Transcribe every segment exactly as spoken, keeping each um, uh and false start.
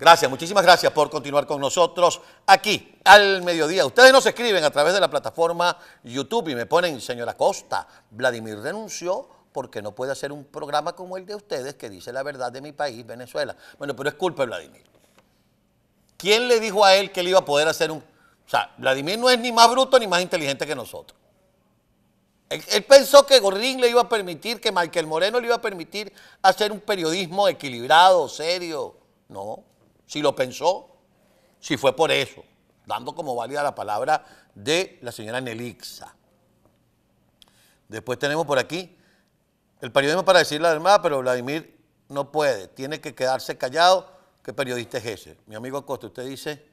Gracias, muchísimas gracias por continuar con nosotros aquí al mediodía. Ustedes nos escriben a través de la plataforma YouTube y me ponen, señora Costa, Vladimir renunció porque no puede hacer un programa como el de ustedes que dice la verdad de mi país, Venezuela. Bueno, pero es culpa de Vladimir. ¿Quién le dijo a él que él iba a poder hacer un... O sea, Vladimir no es ni más bruto ni más inteligente que nosotros. Él, él pensó que Gorrín le iba a permitir, que Michael Moreno le iba a permitir hacer un periodismo equilibrado, serio. No, si lo pensó, si fue por eso, dando como válida la palabra de la señora Nelixa. Después tenemos por aquí el periodismo para decir la verdad, pero Vladimir no puede, tiene que quedarse callado. ¿Qué periodista es ese? Mi amigo Acosta, usted dice,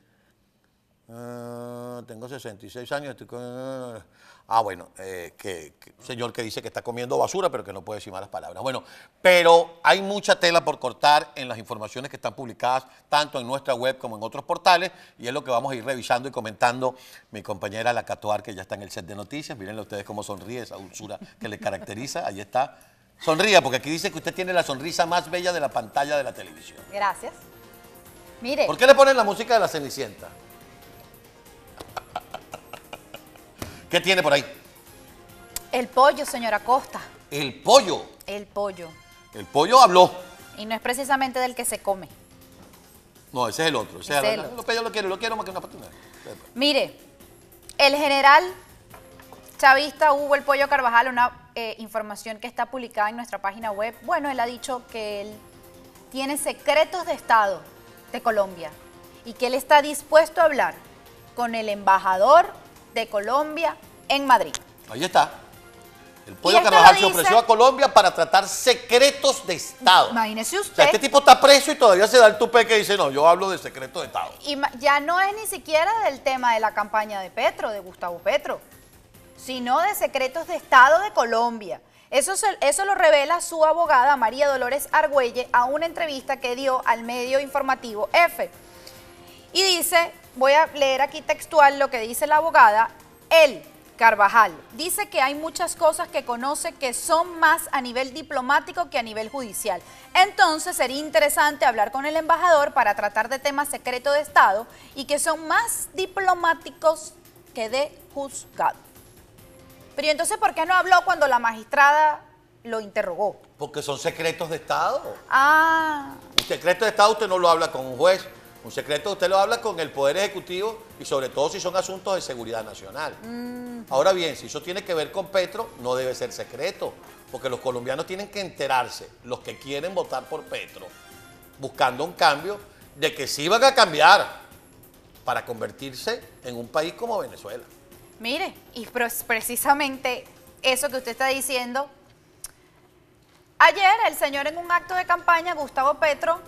uh, tengo sesenta y seis años, estoy con... Ah, bueno, eh, que, que señor que dice que está comiendo basura, pero que no puede decir malas palabras. Bueno, pero hay mucha tela por cortar en las informaciones que están publicadas tanto en nuestra web como en otros portales, y es lo que vamos a ir revisando y comentando mi compañera La Catuar, que ya está en el set de noticias. Mírenle ustedes cómo sonríe, esa dulzura que le caracteriza. Ahí está. Sonría, porque aquí dice que usted tiene la sonrisa más bella de la pantalla de la televisión. Gracias. Mire. ¿Por qué le ponen la música de la Cenicienta? ¿Qué tiene por ahí? El pollo, señora Costa. El pollo. El pollo. El pollo habló. Y no es precisamente del que se come. No, ese es el otro. Ese Ese es el el otro. otro. Yo lo quiero, lo quiero más que una patina. Mire, el general chavista Hugo El Pollo Carvajal, una eh, información que está publicada en nuestra página web. Bueno, él ha dicho que él tiene secretos de Estado de Colombia y que él está dispuesto a hablar con el embajador de Colombia en Madrid. Ahí está. El Y pollo esto Carvajal lo se dice- ofreció a Colombia para tratar secretos de Estado. Imagínese O sea, usted. este tipo está preso y todavía se da el tupé que dice, no, yo hablo de secretos de Estado. Y ma- ya no es ni siquiera del tema de la campaña de Petro, de Gustavo Petro, sino de secretos de Estado de Colombia. Eso, se- eso lo revela su abogada María Dolores Argüelle a una entrevista que dio al medio informativo F. Y dice, voy a leer aquí textual lo que dice la abogada, él, Carvajal, dice que hay muchas cosas que conoce que son más a nivel diplomático que a nivel judicial. Entonces sería interesante hablar con el embajador para tratar de temas secretos de Estado y que son más diplomáticos que de juzgado. Pero ¿y entonces por qué no habló cuando la magistrada lo interrogó? Porque son secretos de Estado. Ah, Un secreto de Estado usted no lo habla con un juez. Un secreto usted lo habla con el Poder Ejecutivo y sobre todo si son asuntos de seguridad nacional. Mm. Ahora bien, si eso tiene que ver con Petro, no debe ser secreto, porque los colombianos tienen que enterarse, los que quieren votar por Petro, buscando un cambio, de que sí van a cambiar para convertirse en un país como Venezuela. mire, y pues precisamente eso que usted está diciendo. Ayer el señor en un acto de campaña, Gustavo Petro,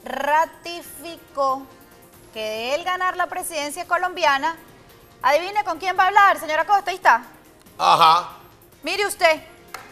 ratificó que de él ganar la presidencia colombiana, adivine con quién va a hablar, señora Costa, ahí está. Ajá. Mire usted,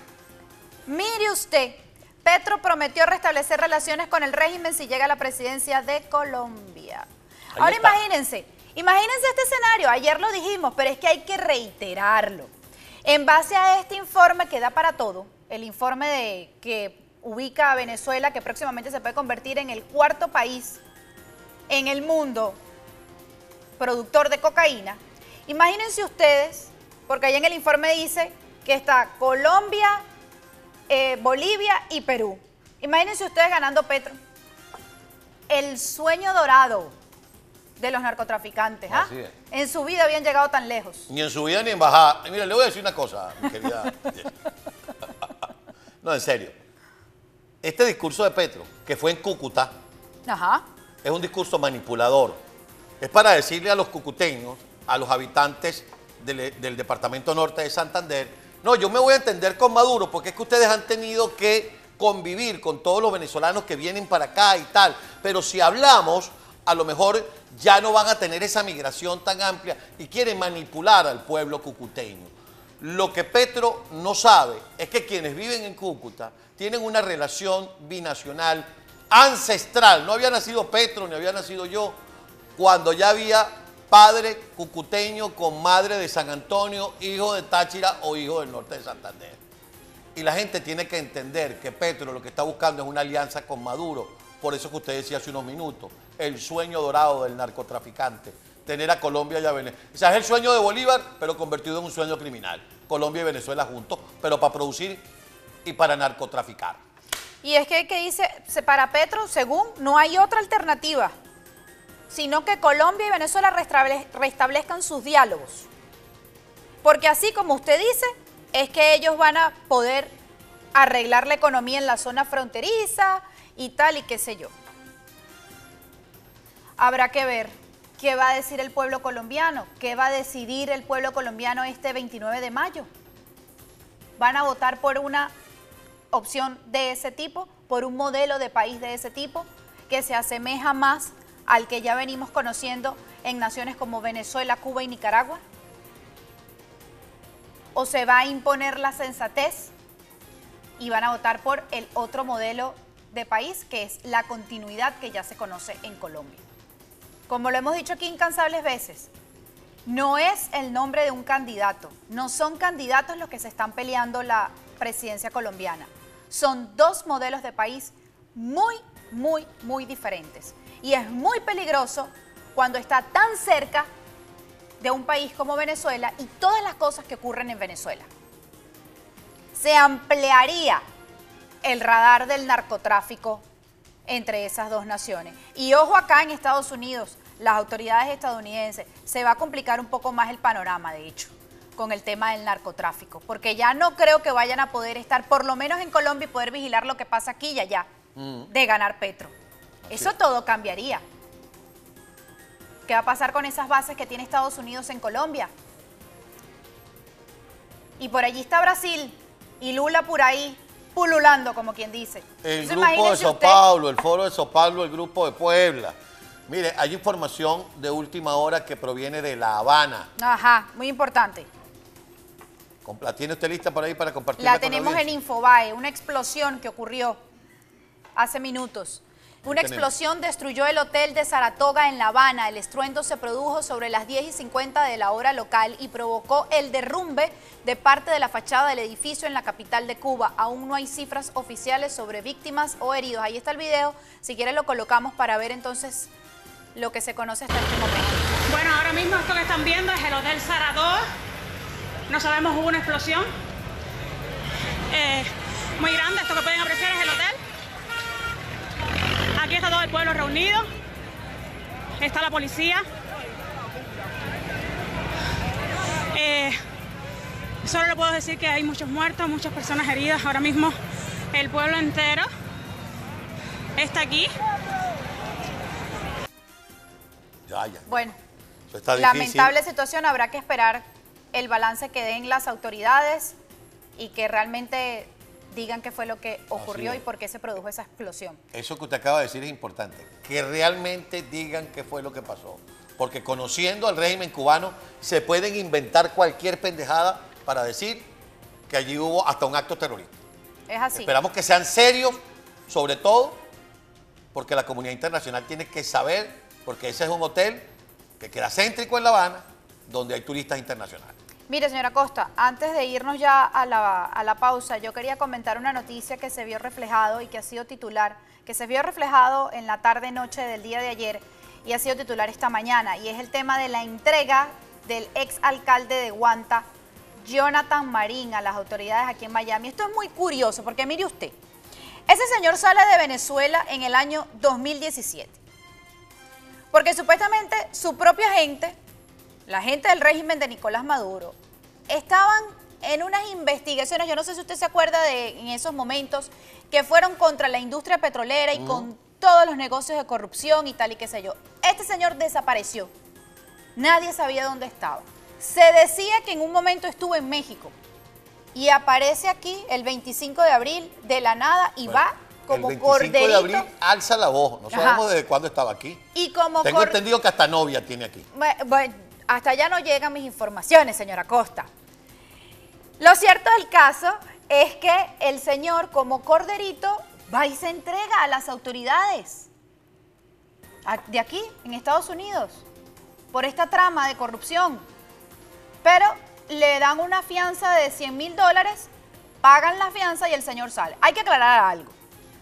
mire usted, Petro prometió restablecer relaciones con el régimen si llega a la presidencia de Colombia. Ahí Ahora está. imagínense, imagínense este escenario, ayer lo dijimos, pero es que hay que reiterarlo. En base a este informe que da para todo, el informe de que ubica a Venezuela, que próximamente se puede convertir en el cuarto país en el mundo productor de cocaína, imagínense ustedes, porque ahí en el informe dice que está Colombia, eh, Bolivia y Perú. Imagínense ustedes ganando Petro. El sueño dorado de los narcotraficantes, ¿ah? Así es. En su vida habían llegado tan lejos. Ni en subida ni en bajada. Y mire, le voy a decir una cosa, mi querida. No, en serio. Este discurso de Petro, que fue en Cúcuta, Ajá. es un discurso manipulador. Es para decirle a los cucuteños, a los habitantes del, del departamento norte de Santander, no, yo me voy a entender con Maduro, porque es que ustedes han tenido que convivir con todos los venezolanos que vienen para acá y tal. Pero si hablamos, a lo mejor ya no van a tener esa migración tan amplia y quieren manipular al pueblo cucuteño. Lo que Petro no sabe es que quienes viven en Cúcuta tienen una relación binacional ancestral. No había nacido Petro ni había nacido yo cuando ya había padre cucuteño con madre de San Antonio, hijo de Táchira o hijo del norte de Santander. Y la gente tiene que entender que Petro lo que está buscando es una alianza con Maduro Por eso que usted decía hace unos minutos, el sueño dorado del narcotraficante, tener a Colombia y a Venezuela. O sea, es el sueño de Bolívar, pero convertido en un sueño criminal. Colombia y Venezuela juntos, pero para producir y para narcotraficar. Y es que, que dice, para Petro, según, no hay otra alternativa, sino que Colombia y Venezuela restable, restablezcan sus diálogos. Porque así como usted dice, es que ellos van a poder arreglar la economía en la zona fronteriza y tal y qué sé yo. Habrá que ver qué va a decir el pueblo colombiano, qué va a decidir el pueblo colombiano este veintinueve de mayo. ¿Van a votar por una opción de ese tipo, por un modelo de país de ese tipo, que se asemeja más al que ya venimos conociendo en naciones como Venezuela, Cuba y Nicaragua? ¿O se va a imponer la sensatez y van a votar por el otro modelo de país, que es la continuidad que ya se conoce en Colombia? Como lo hemos dicho aquí incansables veces, no es el nombre de un candidato, no son candidatos los que se están peleando la presidencia colombiana. Son dos modelos de país muy, muy, muy diferentes. Y es muy peligroso cuando está tan cerca de un país como Venezuela y todas las cosas que ocurren en Venezuela. Se ampliaría el radar del narcotráfico entre esas dos naciones. Y ojo, acá en Estados Unidos, las autoridades estadounidenses, se va a complicar un poco más el panorama, de hecho, con el tema del narcotráfico, porque ya no creo que vayan a poder estar, por lo menos en Colombia, y poder vigilar lo que pasa aquí y allá, mm. de ganar Petro. Así Eso es. Todo cambiaría. ¿Qué va a pasar con esas bases que tiene Estados Unidos en Colombia? Y por allí está Brasil, y Lula por ahí, pululando, como quien dice. El Entonces, grupo de Sao usted... Paulo, el foro de Sao Paulo, el grupo de Puebla. Mire, hay información de última hora que proviene de La Habana. Ajá, muy importante. ¿La tiene usted lista por ahí para compartirla? La tenemos en Infobae, una explosión que ocurrió hace minutos. Una explosión destruyó el hotel de Saratoga en La Habana. El estruendo se produjo sobre las diez y cincuenta de la hora local y provocó el derrumbe de parte de la fachada del edificio en la capital de Cuba. Aún no hay cifras oficiales sobre víctimas o heridos. Ahí está el video. Si quieren lo colocamos para ver entonces lo que se conoce hasta este momento. Bueno, ahora mismo esto que están viendo es el Hotel Saratoga. No sabemos, hubo una explosión eh, muy grande. Esto que pueden apreciar es el hotel. Aquí está todo el pueblo reunido. Está la policía. Eh, solo le puedo decir que hay muchos muertos, muchas personas heridas. Ahora mismo el pueblo entero está aquí. Ya, ya. Bueno, está lamentable situación. Habrá que esperar el balance que den las autoridades y que realmente digan qué fue lo que ocurrió y por qué se produjo esa explosión. Eso que usted acaba de decir es importante, que realmente digan qué fue lo que pasó, porque conociendo al régimen cubano se pueden inventar cualquier pendejada para decir que allí hubo hasta un acto terrorista. Es así. Esperamos que sean serios, sobre todo porque la comunidad internacional tiene que saber, porque ese es un hotel que queda céntrico en La Habana, donde hay turistas internacionales. Mire, señora Costa, antes de irnos ya a la, a la pausa, yo quería comentar una noticia que se vio reflejado y que ha sido titular, que se vio reflejado en la tarde-noche del día de ayer y ha sido titular esta mañana, y es el tema de la entrega del exalcalde de Guanta, Jonathan Marín, a las autoridades aquí en Miami. Esto es muy curioso porque mire usted, ese señor sale de Venezuela en el año dos mil diecisiete, porque supuestamente su propia gente, la gente del régimen de Nicolás Maduro, estaban en unas investigaciones, yo no sé si usted se acuerda de en esos momentos, que fueron contra la industria petrolera y mm. con todos los negocios de corrupción y tal y qué sé yo. Este señor desapareció. Nadie sabía dónde estaba. Se decía que en un momento estuvo en México y aparece aquí el veinticinco de abril de la nada y bueno, va como el corderito. veinticinco de abril alza la voz, no sabemos Ajá. desde cuándo estaba aquí. Y como Tengo entendido que hasta novia tiene aquí. Bueno, hasta allá no llegan mis informaciones, señora Costa. Lo cierto del caso es que el señor, como corderito, va y se entrega a las autoridades de aquí, en Estados Unidos, por esta trama de corrupción. Pero le dan una fianza de cien mil dólares, pagan la fianza y el señor sale. Hay que aclarar algo.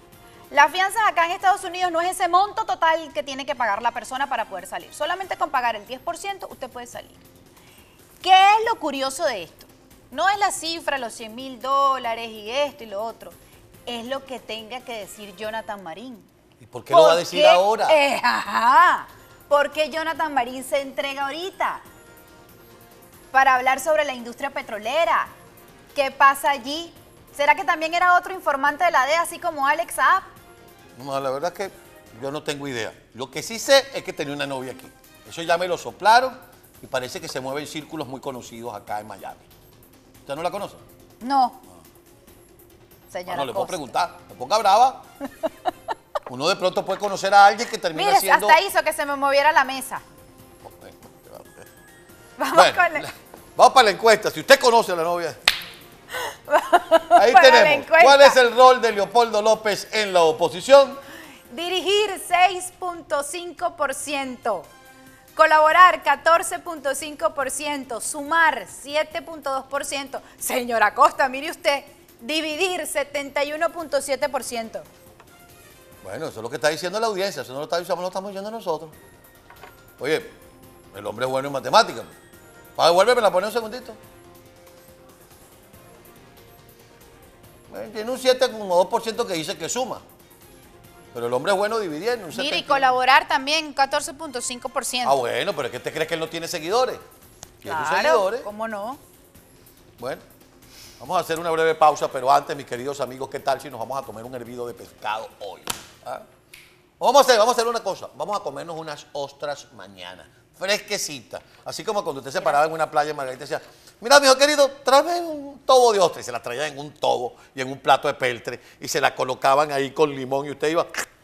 Las fianzas acá en Estados Unidos no es ese monto total que tiene que pagar la persona para poder salir. Solamente con pagar el diez por ciento usted puede salir. ¿Qué es lo curioso de esto? No es la cifra, los cien mil dólares y esto y lo otro. Es lo que tenga que decir Jonathan Marín. ¿Y por qué lo va a decir qué? ahora? Eh, ajá. ¿Por qué Jonathan Marín se entrega ahorita? Para hablar sobre la industria petrolera. ¿Qué pasa allí? ¿Será que también era otro informante de la D E A, así como Alex Saab? No, la verdad es que yo no tengo idea. Lo que sí sé es que tenía una novia aquí. Eso ya me lo soplaron y parece que se mueve en círculos muy conocidos acá en Miami. ¿Usted no la conoce? No. Señora No, no le puedo Costa. preguntar. No ponga brava. Uno de pronto puede conocer a alguien que termina Mire, siendo... hasta hizo que se me moviera la mesa. Vamos Bueno, con la... la- vamos para la encuesta. Si usted conoce a la novia... Ahí Para la tenemos. encuesta. ¿Cuál es el rol de Leopoldo López en la oposición? Dirigir seis punto cinco por ciento. Colaborar catorce punto cinco por ciento. Sumar siete punto dos por ciento. Señora Costa, mire usted. Dividir setenta y uno punto siete por ciento. Bueno, eso es lo que está diciendo la audiencia. Eso no lo, está, eso no lo estamos diciendo nosotros. Oye, el hombre es bueno en matemáticas. Para devolverme la pone un segundito. Bueno, tiene un siete coma dos por ciento que dice que suma. Pero el hombre es bueno dividiendo. Un Mire, y setenta y uno. colaborar también catorce punto cinco por ciento. Ah, bueno, pero es que usted cree que él no tiene seguidores. Tiene sus Claro, seguidores. ¿cómo no? Bueno, vamos a hacer una breve pausa, pero antes, mis queridos amigos, ¿qué tal si nos vamos a comer un hervido de pescado hoy? ¿Ah? Vamos a hacer, vamos a hacer una cosa. Vamos a comernos unas ostras mañana, fresquecitas. Así como cuando usted se paraba en una playa en Margarita y decía, mira, mijo querido, tráeme un tobo de ostra. Y se la traían en un tobo y en un plato de peltre y se la colocaban ahí con limón y usted iba...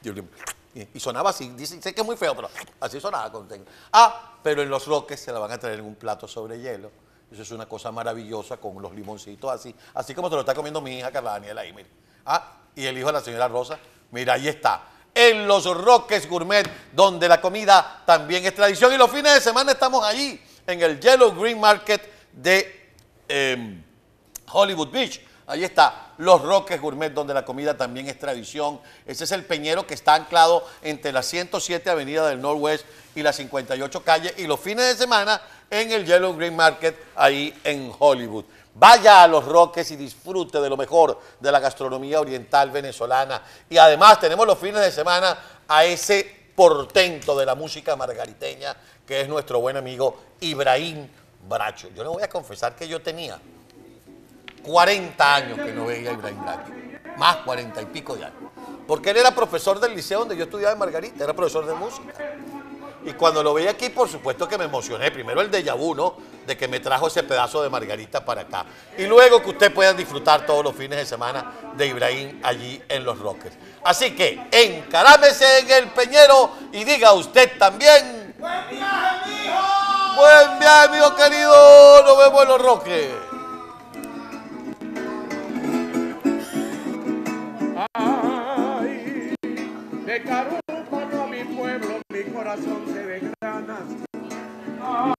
Y sonaba así, dice, sé que es muy feo, pero así sonaba. Cuando tenga. Ah, pero en Los Roques se la van a traer en un plato sobre hielo. Eso es una cosa maravillosa con los limoncitos así, así como se lo está comiendo mi hija Carla Daniela ahí, mire. Ah, y el hijo de la señora Rosa, mira, ahí está. En Los Roques Gourmet, donde la comida también es tradición. Y los fines de semana estamos allí, en el Yellow Green Market de eh, Hollywood Beach. Ahí está, Los Roques Gourmet, donde la comida también es tradición. Ese es el peñero que está anclado entre la ciento siete Avenida del Northwest y la cincuenta y ocho Calle. Y los fines de semana en el Yellow Green Market, ahí en Hollywood. Vaya a Los Roques y disfrute de lo mejor de la gastronomía oriental venezolana. Y además tenemos los fines de semana a ese portento de la música margariteña, que es nuestro buen amigo Ibrahim Bracho. Yo le voy a confesar que yo tenía cuarenta años que no veía a Ibrahim Bracho, más cuarenta y pico de años, porque él era profesor del liceo donde yo estudiaba en Margarita, era profesor de música. Y cuando lo veía aquí, por supuesto que me emocioné. Primero el déjà vu, ¿no?, de que me trajo ese pedazo de Margarita para acá. Y luego que usted pueda disfrutar todos los fines de semana de Ibrahim allí en Los Roques. Así que encarámese en el peñero y diga usted también: ¡buen viaje, mijo! ¡Buen viaje, amigo querido! Nos vemos en Los Roques. Ay, de Carúpano a mi pueblo, mi corazón se desgrana. Ay,